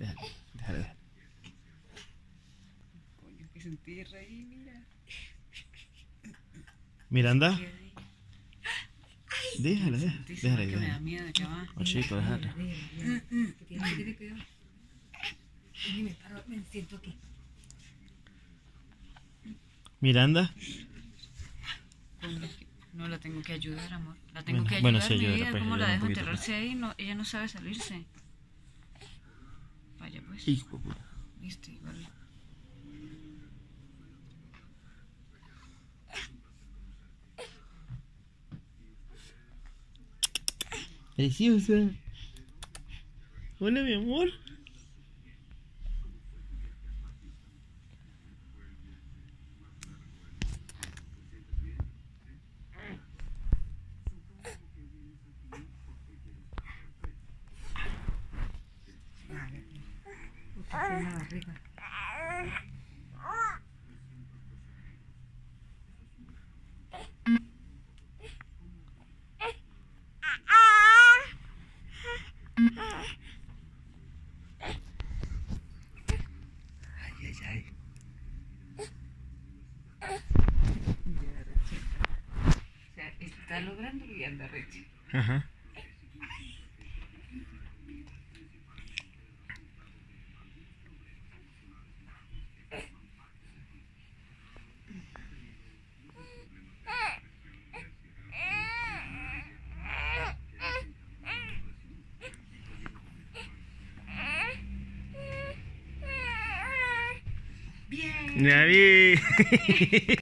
Déjale, déjale. Coño, que sentí reír, mira. Miranda. Déjala, Déjala, que me da déjala. miedo, ya va. Oh, chico, déjala. Que tiene cuidado. Y me paro, me siento aquí. Miranda. Coño, no la tengo que ayudar, amor. La tengo Bueno, que ayudar, bueno, sí, mi ayúdala, vida. pues, ¿Cómo la ayúdala un dejo poquito, enterrarse ahí? No, ella no sabe salirse. Vaya, pues. Hijo de puta. Viste, igual. Preciosa. Hola, mi amor. En la barriga. Ay, ay, ay. O sea, está logrando y anda recha. Ajá. Bien. Ya vi.